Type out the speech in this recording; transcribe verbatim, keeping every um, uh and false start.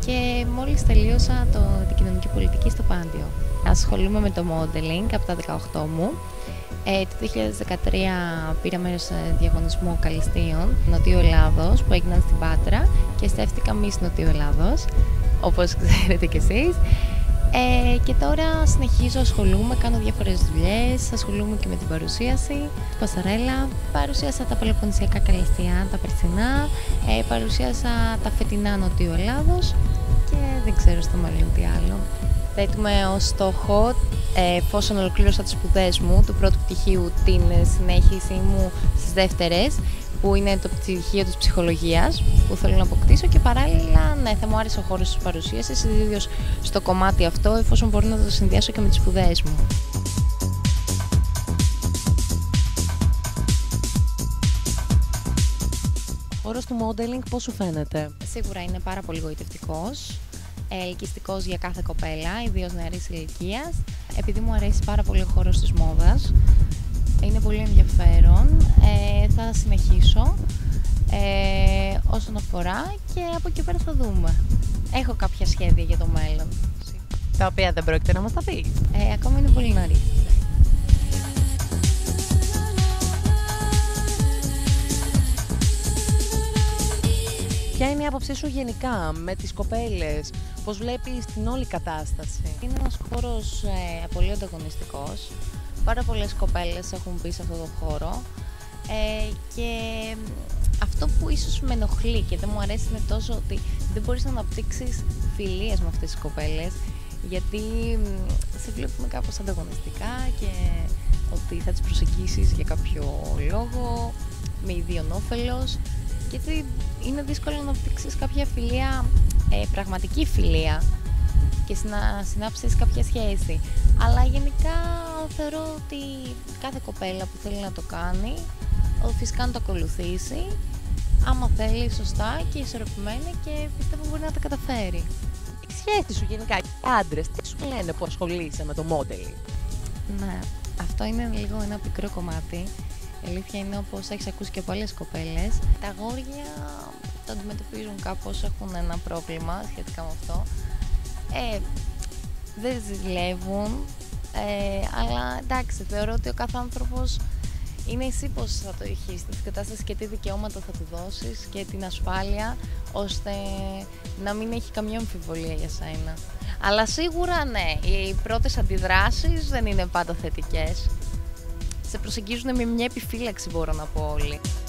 και μόλις τελείωσα το, την κοινωνική πολιτική στο Πάντιο. Ασχολούμαι με το modeling από τα δεκαοκτώ μου. Ε, το δύο χιλιάδες δεκατρία πήρα μέρος σε διαγωνισμό καλλιστείων Νοτιού Ελλάδος που έγιναν στην Πάτρα και στέφτηκα Miss Νοτιού Ελλάδος, όπως ξέρετε κι εσείς. Ε, και τώρα συνεχίζω, ασχολούμαι, κάνω διάφορες δουλειές, ασχολούμαι και με την παρουσίαση, την πασαρέλα. Παρουσίασα τα πελοποννησιακά καλλιστεία, τα περσινά, ε, παρουσίασα τα φετινά Νοτιού Ελλάδος και δεν ξέρω στο μέλλον τι άλλο. Θέτουμε ως στόχο, εφόσον ολοκλήρωσα τις σπουδές μου του πρώτου πτυχίου, την συνέχιση μου στις δεύτερες, που είναι το πτυχίο της ψυχολογίας που θέλω να αποκτήσω, και παράλληλα ναι, θα μου άρεσε ο χώρος της παρουσίασης, ιδίως στο κομμάτι αυτό, εφόσον μπορώ να το συνδυάσω και με τις σπουδές μου. Ο χώρος του modeling πώς σου φαίνεται? Σίγουρα είναι πάρα πολύ γοητευτικός, ελκυστικός για κάθε κοπέλα, ιδίως νεαρής ηλικίας. Επειδή μου αρέσει πάρα πολύ ο χώρος της μόδας, είναι πολύ ενδιαφέρον, ε, θα συνεχίσω ε, όσον αφορά, και από εκεί πέρα θα δούμε. Έχω κάποια σχέδια για το μέλλον. Τα οποία δεν πρόκειται να μας τα πεις. Ε, ακόμα είναι πολύ νωρίς. Ποια είναι η άποψή σου γενικά με τις κοπέλες, πώς βλέπεις την όλη κατάσταση? Είναι ένας χώρος ε, πολύ ανταγωνιστικός. Πάρα πολλές κοπέλες έχουν μπει σε αυτό το χώρο ε, και αυτό που ίσως με ενοχλεί και δεν μου αρέσει είναι τόσο ότι δεν μπορείς να αναπτύξεις φιλίες με αυτές τις κοπέλες, γιατί σε βλέπουμε κάπως ανταγωνιστικά και ότι θα τις προσεγγίσεις για κάποιο λόγο, με ιδίον όφελος, γιατί είναι δύσκολο να αναπτύξεις κάποια φιλία, ε, πραγματική φιλία, και να συνάψεις κάποια σχέση. Αλλά γενικά θεωρώ ότι κάθε κοπέλα που θέλει να το κάνει, φυσικά να το ακολουθήσει, άμα θέλει σωστά και ισορροπημένα, και πιστεύω μπορεί να τα καταφέρει. Η σχέση σου γενικά, οι άντρες, τι σου λένε που ασχολείσαι με το modeling? Ναι, αυτό είναι λίγο ένα πικρό κομμάτι. Η αλήθεια είναι, όπως έχεις ακούσει και από άλλες κοπέλες, τα αγόρια το αντιμετωπίζουν κάπως, έχουν ένα πρόβλημα σχετικά με αυτό. Ε, δεν ζηλεύουν, ε, αλλά εντάξει, θεωρώ ότι ο κάθε άνθρωπος είναι εσύ πώς θα το χειριστείς την κατάσταση και τι δικαιώματα θα του δώσεις και την ασφάλεια, ώστε να μην έχει καμία αμφιβολία για σένα. Αλλά σίγουρα ναι, οι πρώτες αντιδράσεις δεν είναι πάντα θετικές. Σε προσεγγίζουν με μια επιφύλαξη, μπορώ να πω όλοι.